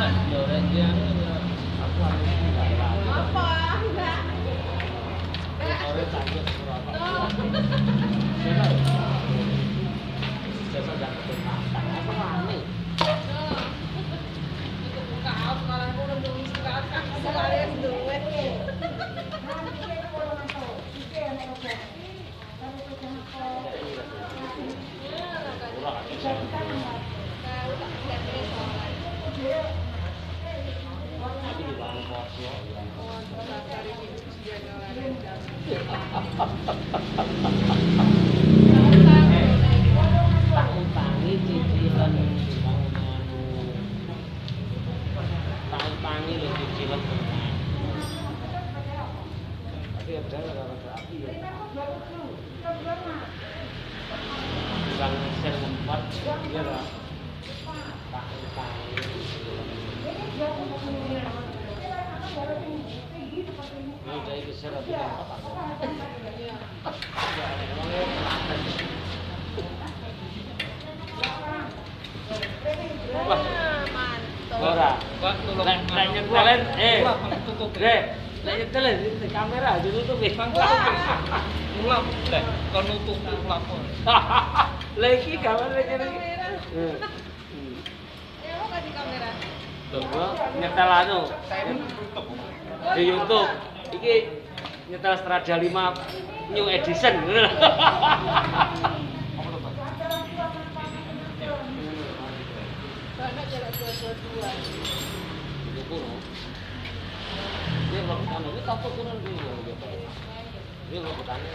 kamera ditutup ulap lek kon nutup ulap lagi gambar lagi di kamera nyetel anu di YouTube iki nyetel Strada 5 new edition banyak jarak 222 dia melakukan ini takut turun dulu gitu. Dia melakukannya.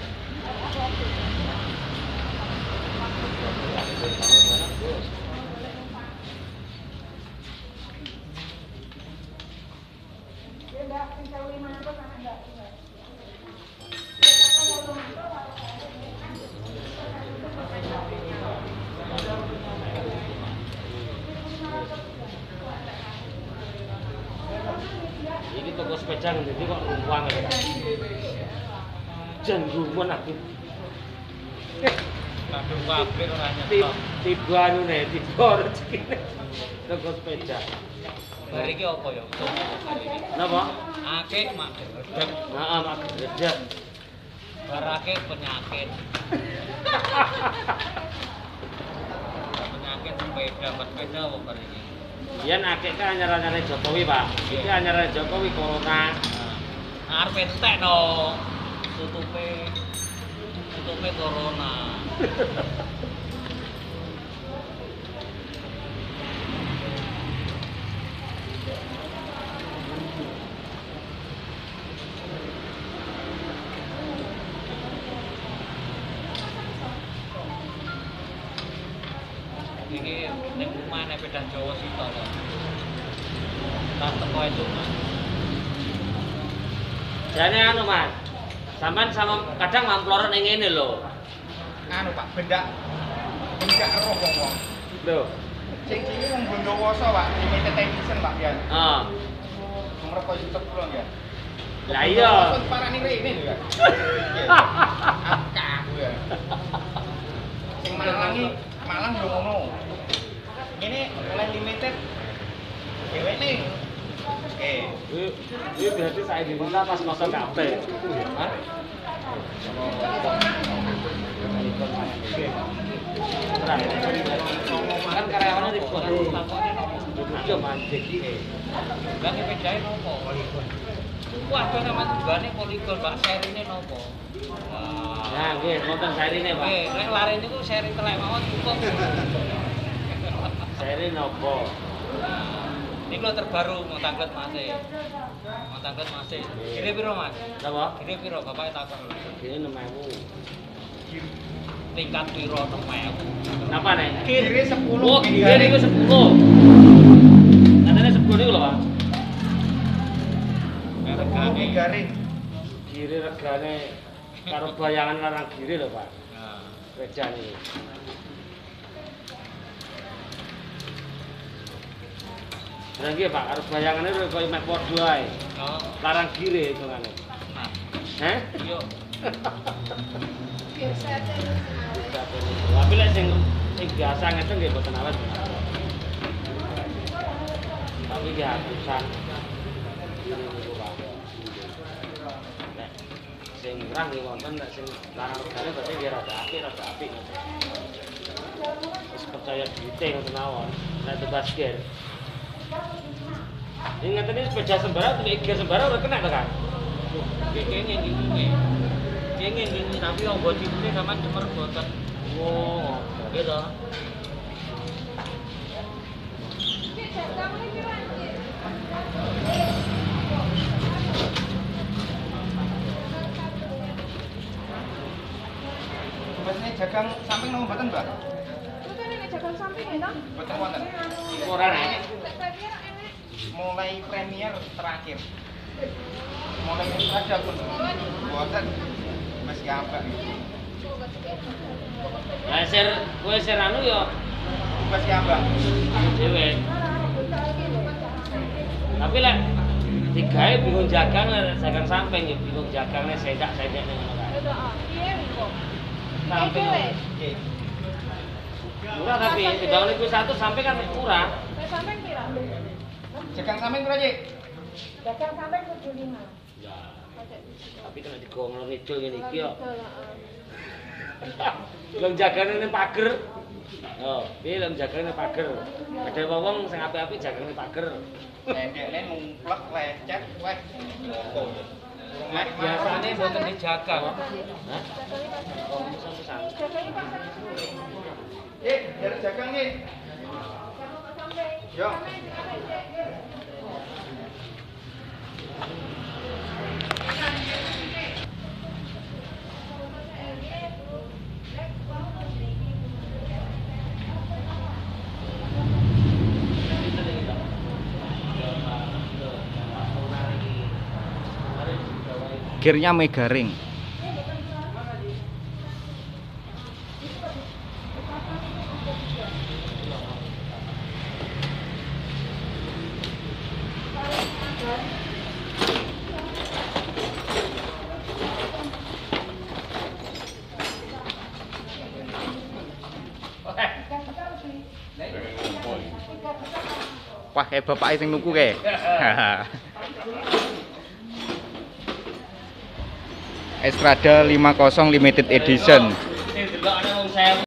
Ini toko sepeda jadi kok uang ya. Jan gumun aku. Kadung pabrik ora nyetok. Tiba anu ne, tiba rezekine. Toko sepeda. Bar iki apa ya? Napa? Akeh mak gedeg. Heeh, mak gedeg. Bar akeh penyakit. Penyakit sepeda apa bar iki? Yen akeh kan anyar-anyare Jokowi, Pak. Iki anyar Jokowi corona. Arep entek no. Tutupe corona. Iki ning omah nek pedah Jawa sito to. Tak teko itu, Mas. Jane anu, Mas. Sampeyan sama kadang mamplor ning ngene lho. Anu, Pak, bendak roh wong. Lho. Sing iki wong Bondowoso, Pak, limited edition, Pak, ya. Heeh. Nomor kok YouTube kula ya. Lah iya. Parani rene lho ya. Akah ya. Sing Malang yo ngono. Ini oleh limited. Dewek nih. Oke. Ini berarti saya diminta pas kosong kabeh. Hah? Kan karyawannya di kota itu mancing. Lah ngepedain nopo? Wah, sama tugane poligon, Pak, serine nopo? Nah, nggih, wonten serine, Pak. Nggih, nek lare niku seri telek mawon cukup. Seri nopo? Ini lo terbaru Montanglet masih. Kira piro, Mas? Napa? Kira piro, Bapak takon. Kira 6.000. Tingkat piro 6.000? Napa nek? Kira 10. Oh, kira niku 10. Katanya 10 niku lho, Pak. Regane garing. Kira regane karo bayangan larang giri lho, Pak. Nah, rejan iki. Lah nggih, Pak, karo bayangane koyo mek padha ae. Oh. Larang giri hitungane. Nah. Heh? Iya. Biasa aja. Tapi lek sing biasa ngeten nggih boten awet. Tapi Iki atusan. Sing murah nggih wonten, nek sing larang regane berarti nggih rada apik. Wis percaya duite ngoten mawon. Nek tugas gear. Ini ngeten iki sepeda sembara, gear sembara ora kena to, Kang? Kenging tapi wong go cipute sampean cemer boten. Oh, gitu. Ini jagang samping nomor boten, Mbak? Itu nek jagang samping ya, Toh? Boten wonten. Ora enak. Mulai premier terakhir. Mulai ada pun. Boten. Masih apa? Lah kowe ser anu ya tugas ambak dhewe. Tapi lek digawe bingung jagang samping ya bingung jagangne sedak-sedek ning ngono kae. Piye kok? Samping. Nggih. Murah tapi timbang niku 1 sampai kan murah. Samping pira? Jagang samping pira, Cik? Jagang samping 75. Ya. Tapi kena digonglo ngidul ngene iki yo. Lem jagane ning pager. Oh, piye lem jagane pager. Ada wong sing apik-apik jagane pager. Endekne numplek lecet wes ngopo. Biasane mboten dijagang. Hah? Oh, pisan-pisan. Biar jagang nggih. Yo. Gearnya mega ring. Wah, kayak bapak sing nuku kae. Estrada 50 limited edition.